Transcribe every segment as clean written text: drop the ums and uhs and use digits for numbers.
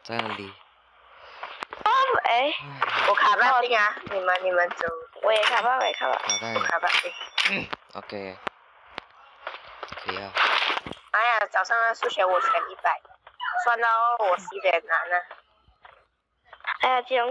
在哪里？ 哎， 我卡巴丁啊，你们走。 我也卡吧。 卡带。 卡巴丁。 OK。可以啊。 哎呀，早上的数学我选100，算到我有点难了。 哎呀，这种。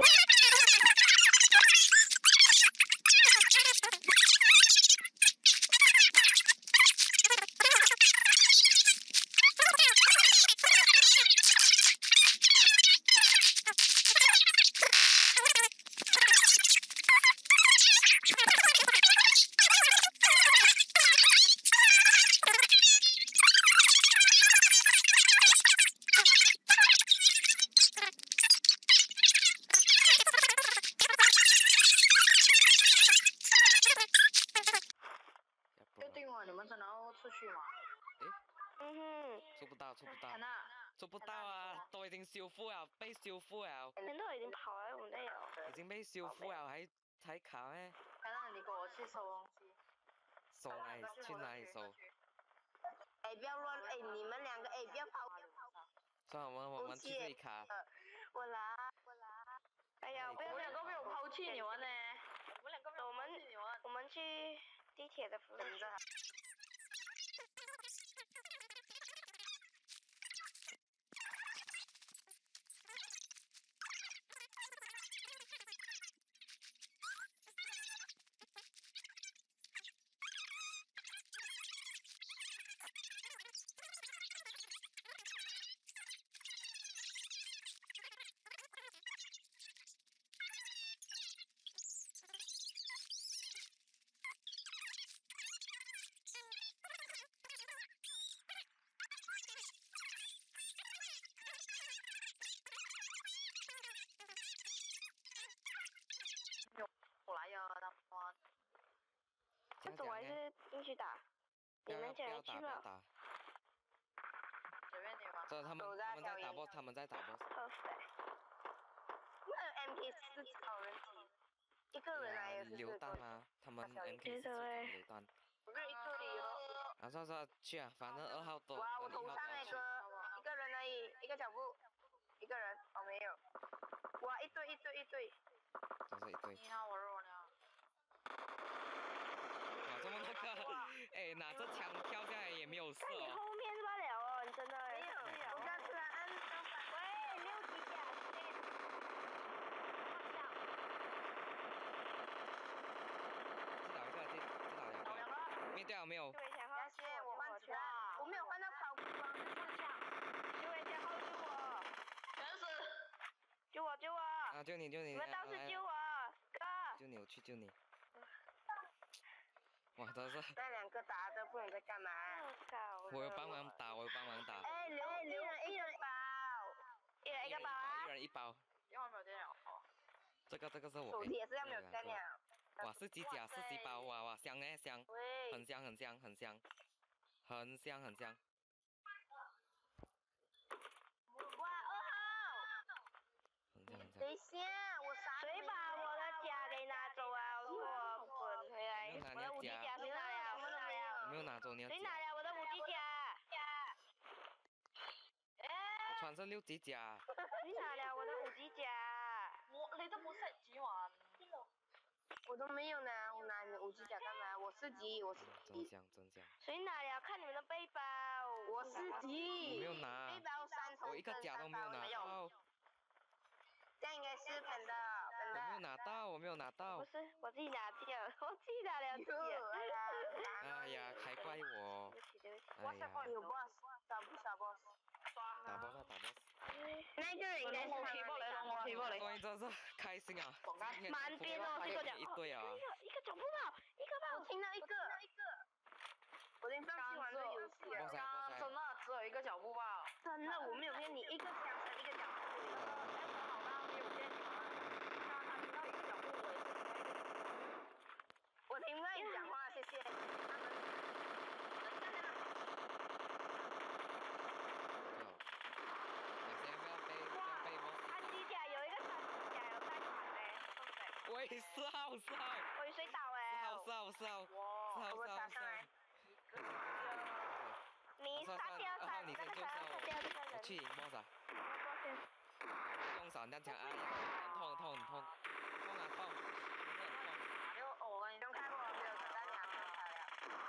你们真的要出去吗？ 出不到。出不到啊！都已经修复了，被修复了。 人都已经跑了，我们队友。 已经被修复了，才卡咩？ 那你跟我去收东西。 收哪里？去哪里收？ 哎，不要乱！哎，你们两个哎，不要跑！ 算了，我们去这里卡。 我来。 哎呀， 我们两个没有抛弃你们呢。 我们去地铁的服务区。走还是进去打？你们讲去吧。 这他们在打 boss， 他们在打 boss。 那 MK4超人机，一个人来也是榴弹吗？他们 MK4榴弹。 我这一个里哦。 算去啊，反正2号多。 哇，我头上那个一个人而已，一个脚步，一个人哦没有。哇，一堆。 这是一堆。 你好，我弱了。 哇，这么那个，哎，拿着枪跳下来也没有事哦。 你后面罢了哦，你真的。 没有，我刚突然按到喂，6级甲， 知道2个。灭掉没有？ 杨轩，我换枪，我没有换到跑步啊，是枪。 救我！ 全死。 救我！ 啊，救你！ 你们倒是救我，哥。 救你，我去救你。哇，真是。 那两个打着不懂在干嘛？ 我有帮忙打。 哎，一人一包。 一人一个包啊。 一人一包。 因为没有电了。 这个是我。 手机也是要没有电了。 哇，4级甲4级包，哇，香哎香，很香。 很香。哇，2号。等一下，我啥？ 谁把我的甲给拿走啊？我滚回来！我的5级甲谁拿了？ 我没有拿走，你要。 谁拿了我的5级甲？ 我穿是6级甲。 谁拿了我的5级甲？ 你都不4级玩。我都没有拿，我拿你的5级甲干嘛？我4级。 真香。 谁拿了？看你们的背包。 我4级。 我没有拿。 背包3头。 我一个甲都没有拿到。 这样应该是本的。 我没有拿到。 不是，我自己拿掉，我自己拿了自己。 哎呀，还怪我。 对不起。 哎呀。 有 boss， 打 boss。 打 boss。 那个人应该是他们。 终于真是开心啊！ 满边哦，这个一堆啊。 一个脚步吧，一个吧。 我听到一个。我已经放弃玩这游戏了。 刚刚真的只有一个脚步吧？真的，我没有骗你，一个枪声，一个脚步。好吧，没有骗你吗？他听到一个脚步，我听不到你讲话，谢谢。 喂，4号。 我有水倒哎。 4号。 我打上来。 你杀掉 2号你先救我去赢 boss 啊。 少人家讲啊，很痛很痛很痛，痛啊痛，不是很痛。 打六，我跟你用看过没有？子弹两个开了。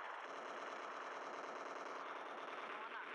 我哪？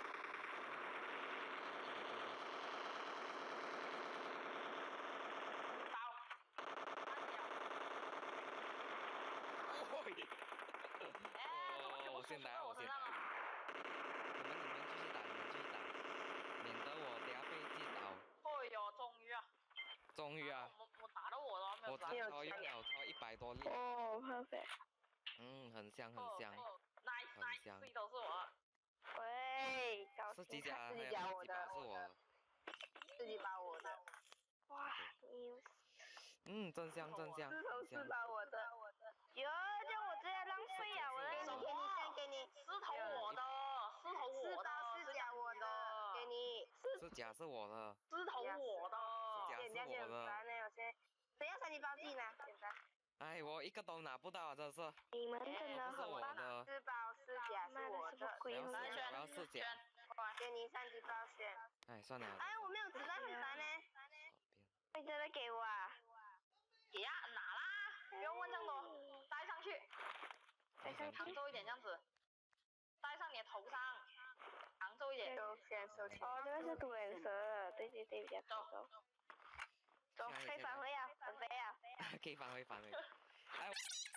我先来，我先来。你们继续打，免得我等下被击倒。 哎呦， 终于啊！ 我打到我了，没有我超用了，我超100多粒。 哦 ，perfect。 很香很香。 nice，这一头是我。 喂， 是几甲？ 自己讲我的， 是我。 自己把我的。哇，你。 真香。 石头是把我的。哟，叫我这样浪费啊！我给你，石头我的，是假我的，给你。 是假是我的。 石头我的。 是假是我的。 谁要3级暴击呢？简单。 哎，我一个都拿不到啊，真是。 你们真的很棒。 是宝是假是我的。 我要是假。 给你3级暴选。 哎，算了。 哎，我没有子弹很烦呢。你真的给我啊？ 给呀，拿啦！不用问这么多，戴上去。扛重一点，这样子。戴上你的头上，扛重一点。 手枪。哦，这个是土颜色，对，比较走。走，可以返回啊，很飞啊。 可以返回。哎。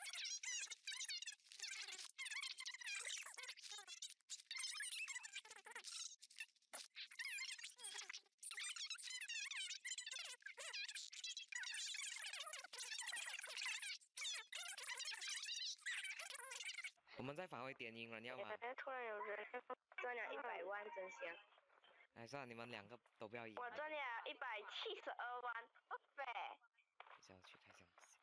我们再返回点音了，你要吗？ 突然有人赚了100万，真香。 哎，算了，你们2个都不要赢。 我赚了172万，对。 下去看一下。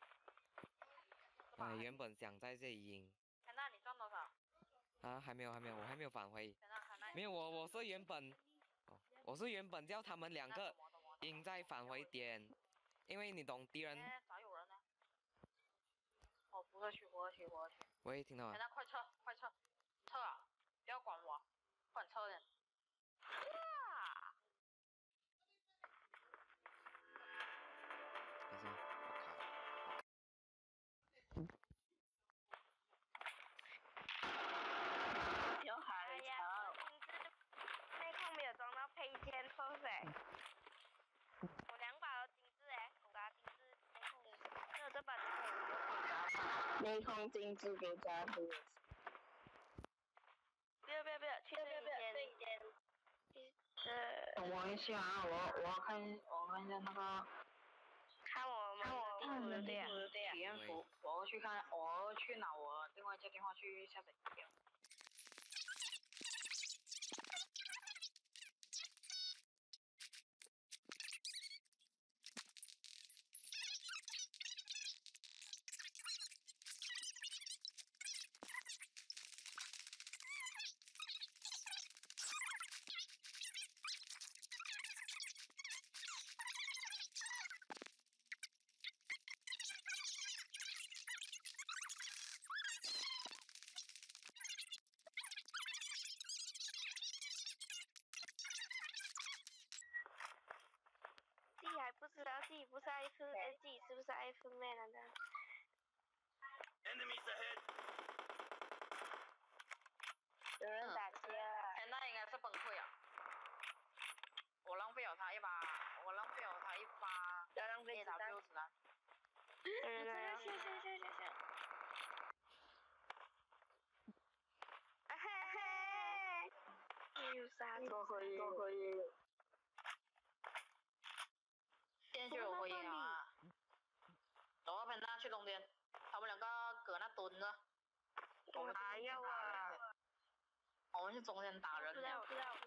哎，原本想在这里赢。 那你赚多少？ 啊，还没有，我还没有返回。没有，我是原本叫他们2个赢再返回点，因为你懂敌人。 咋有人呢？哦，扶过去。 喂，听到吗？ 快撤啊！不要管我，快点撤点。 等一下，我卡。 有海潮。内控没有装到配件 perfect。我2把都精致5把精致内控精致，因为我这把内控有加。内控精致给加图。不要，去这一间。 等我一下啊，我要看一下那个。 看我们地图的体验服，我要去拿我另外一家电话去下载机票。 自己还不知道自己不是自己是不是爱分妹了呢？有人打劫了。 那应该是崩溃啊！我浪费了他一把。 要浪费子弹。 子弹。 行。嘿。多可以。 先去我回应啊！走啊，陪他去中间，他们2个搁那蹲着。 哎呀我们去中间打人。 不知道。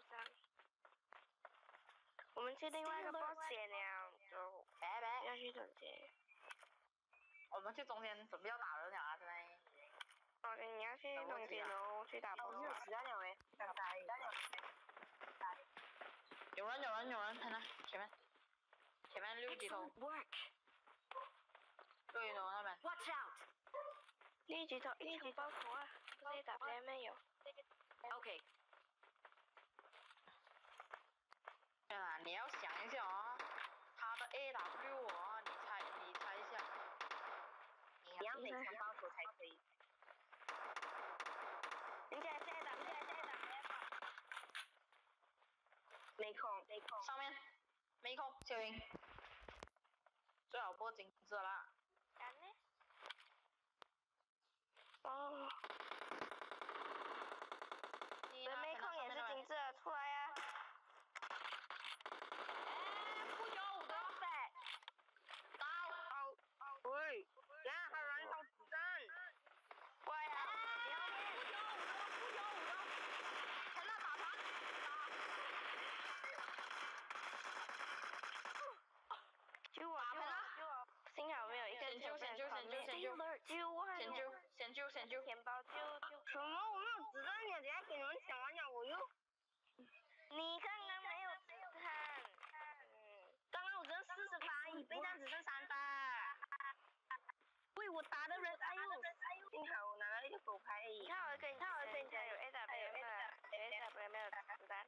我们去另外一个 boss 点了，就要去中间。 我们去中间准备要打人了啊！现在。 OK， 你要去中间哦，去打 boss。有子弹了没？ 有人，看那前面6级头。6级头那边。 Watch out！ 6级头一场爆头啊！不是打 play 没有。 OK。你要想一下啊，他 AW 哦，你猜一下， 你要每枪爆头才可以。人家下一档，没空， 上面没空，小英，最好播精致啦。 干呢？哦。没空也是精致的，出来呀！ 不久5的，到， 喂，呀，还有燃烧子弹，过来呀！你后面， 不久5的，前面打他， 救我！幸好没有一个人救填包救。什么？我没有子弹呀！等下给你们抢完了，我又。你刚刚没有子弹。刚刚我只剩40发，备战只剩3发。喂，我打的人，哎呦！幸好我拿到一个狗牌。你看我跟你讲，有 A 打没有子弹。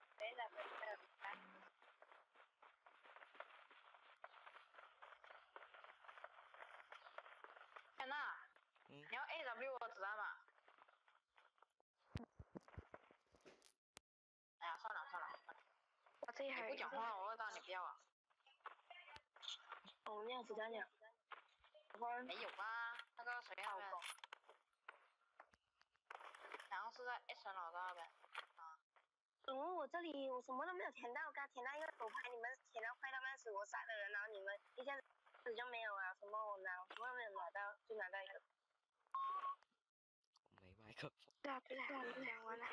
天呐，你要 AW 的子弹吗？哎呀，算了， 我这里还不讲话，我让你不要啊。 哦，没有子弹了。 没有吧？那个谁那边，然后是在 S 老大那边。 我这里我什么都没有填到，我刚填到一个狗牌，你们填到快到半死，我杀的人，然后你们一下子就没有了，什么都没有拿到，就拿到一个。 没麦克风。 对，讲完了。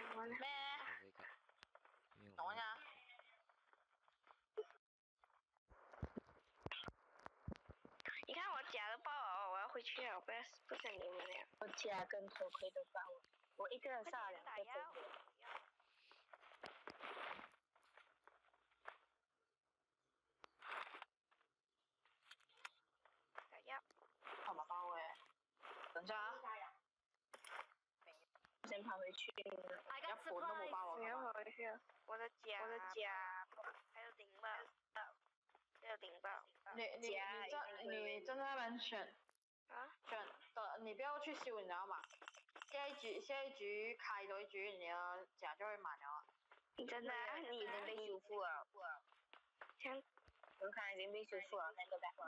等我一下。 你看我假的爆了，我要回去了，不想你们了。我假跟头盔都爆了，我一个人杀了2个真的。打药。 干嘛爆哎？等下啊。 先跑回去。 人家魂都没爆我要回去。我的甲，还有0爆。 你正在那边选。选的，你不要去修，你知道吗？下一局开多一局，你的甲就会满了。 真的？你已经被修复了。我看已经被修复了，那个呗。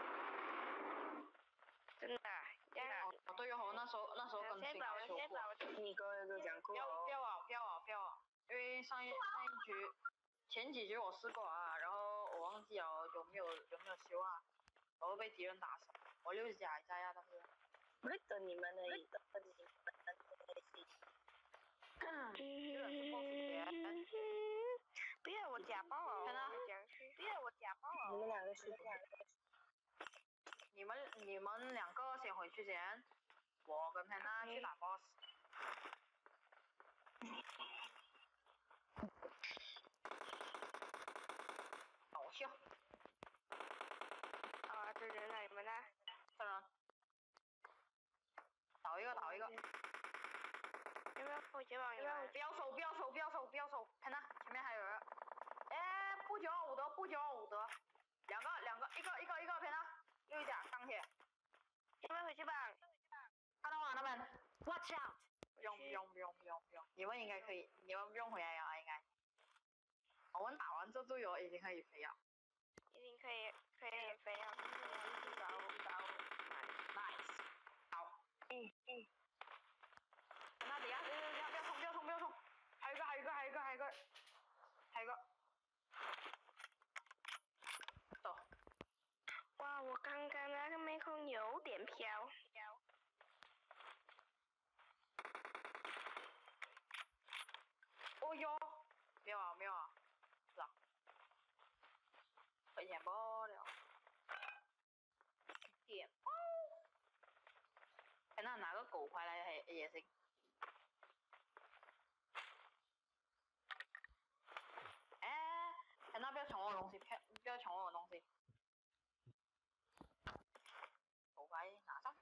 真的？ 对哦，那时候更新修复。 你跟我讲过。 不要啊！因为上一局，前几局我试过啊，然后我忘记了有没有修啊，然后被敌人打死。我6甲在呀，但是。 我会等你们的。不要我假爆了！不要我假爆了！你们2个是。 你们2个先回去先，我跟佩娜去打 boss。搞笑。 啊，这人哪？你们呢？ 这人。倒一个。 要不要回去吧？ 不要守，佩娜前面还有人。哎，不久5德，两个，一个佩娜，6甲钢铁。 要不要回去吧？ 看到吗？那边。 Watch out！ 不用，你们应该可以，你们不用回来呀，应该。我们打完这队友已经可以飞了。 已经可以飞了。 Nice。好。那底下不要冲！还有一个。走。 哇，我刚刚那个妹控有点飘。 哦哟，没有啊，是啊。危险爆了。点爆。那拿个狗牌来也行。哎，那不要抢我的东西，不要抢我的东西。狗牌拿上。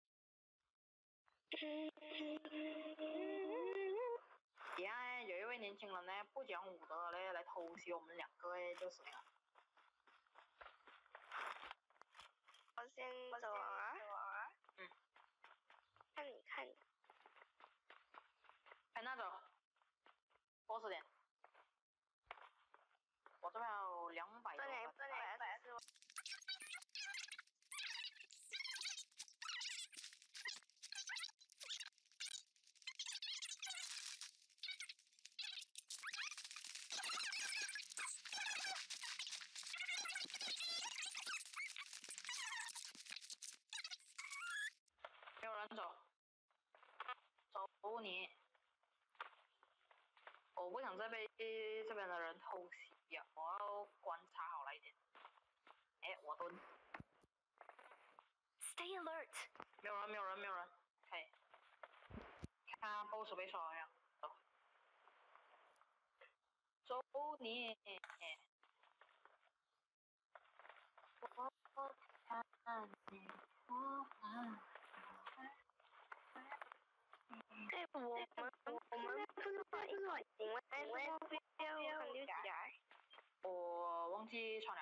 底下有一位年年轻人呢不讲武德嘞来偷袭我们两个哎，就是那样。 我先走啊。看你。 看那走，多少点？我这边有200多。 这240。 没有人走，走你！我不想再被这边的人偷袭呀，我要观察好了一点。哎，我蹲。 Stay alert。 没有人。可以。看 boss 被刷没有？走你！我看你， 哎，我们不是在一起，因为要很溜起来。 我忘记穿了。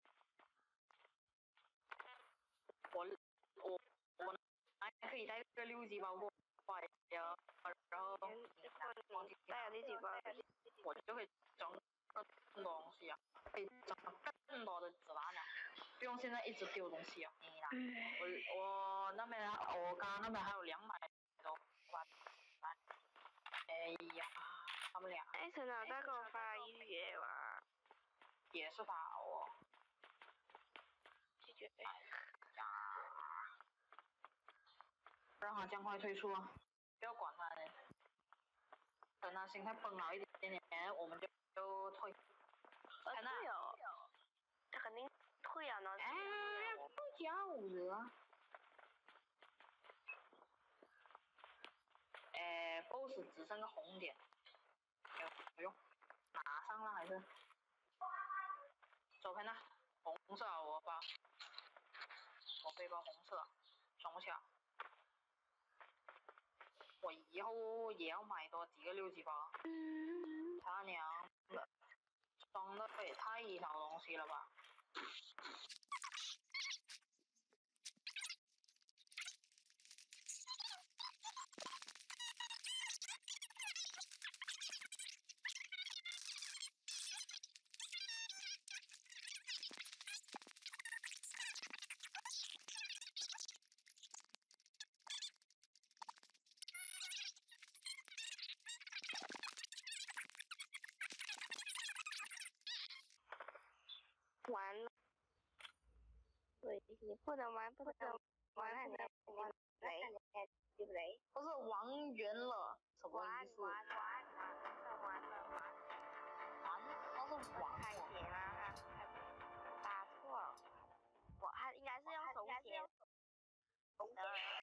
我还可以带个6级包过来，然后忘记带了6级包， 我就可以整更多东西啊，可以整更多的子弹啊，不用现在一直丢东西啊。你拿，我那边我刚刚那边还有200多块。哎呀，他们俩。 哎，陈老大给我发1月吧。 也是发我。 拒绝。 让他尽快退出啊，不要管他呢。等他心态崩了一点点，我们就退。 退哦，这肯定退啊！哎， 不讲武德。boss 只剩个红点，不用，拿上了还是？走偏了，红色我包，我背包红色，装不下。我以后也要买多几个6级包。他娘的，装的也太少东西了吧！ 完了，对，你不能玩，完了你对不对？ 不是玩圆了，什么意思？ 完了， 他是玩开写吗？他打错了，他应该是用手写。